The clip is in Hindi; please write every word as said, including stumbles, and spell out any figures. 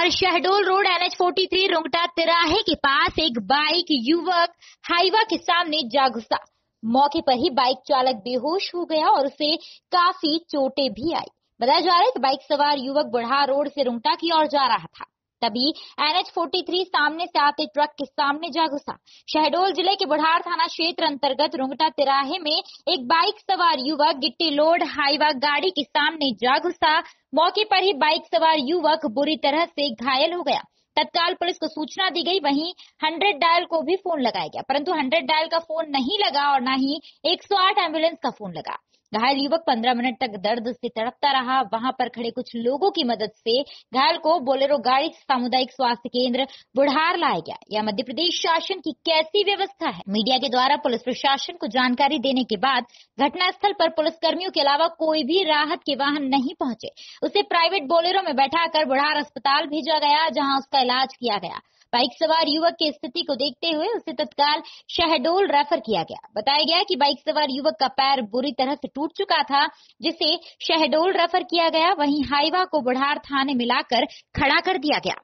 Budhar Shahdol road N H तैंतालीस रुंगटा तिराहे के पास एक बाइक युवक हाईवा के सामने जा घुसा। मौके पर ही बाइक चालक बेहोश हो गया और उसे काफी चोटें भी आई। बताया जा रहा है कि बाइक सवार युवक बुढ़ार रोड से रुंगटा की ओर जा रहा था, तभी एन एच तैंतालीस सामने से आते ट्रक के सामने जा घुसा। शहडोल जिले के बुढ़ार थाना क्षेत्र अंतर्गत रुंगटा तिराहे में एक बाइक सवार युवक गिट्टी लोड हाईवा गाड़ी के सामने जा घुसा। मौके पर ही बाइक सवार युवक बुरी तरह से घायल हो गया। तत्काल पुलिस को सूचना दी गई, वहीं हंड्रेड डायल को भी फोन लगाया गया, परंतु हंड्रेड डायल का फोन नहीं लगा और न ही एक सौ आठ एम्बुलेंस का फोन लगा। घायल युवक पंद्रह मिनट तक दर्द से तड़पता रहा। वहां पर खड़े कुछ लोगों की मदद से घायल को बोलेरो गाड़ी से सामुदायिक स्वास्थ्य केंद्र बुढ़ार लाया गया। यह मध्य प्रदेश शासन की कैसी व्यवस्था है? मीडिया के द्वारा पुलिस प्रशासन को जानकारी देने के बाद घटनास्थल पर पुलिस कर्मियों के अलावा कोई भी राहत के वाहन नहीं पहुंचे। उसे प्राइवेट बोलेरो में बैठाकर बुढ़ार अस्पताल भेजा गया, जहाँ उसका इलाज किया गया। बाइक सवार युवक की स्थिति को देखते हुए उसे तत्काल शहडोल रेफर किया गया। बताया गया कि बाइक सवार युवक का पैर बुरी तरह से टूट चुका था, जिसे शहडोल रेफर किया गया। वहीं हाईवा को बुढ़ार थाने में लाकर खड़ा कर दिया गया।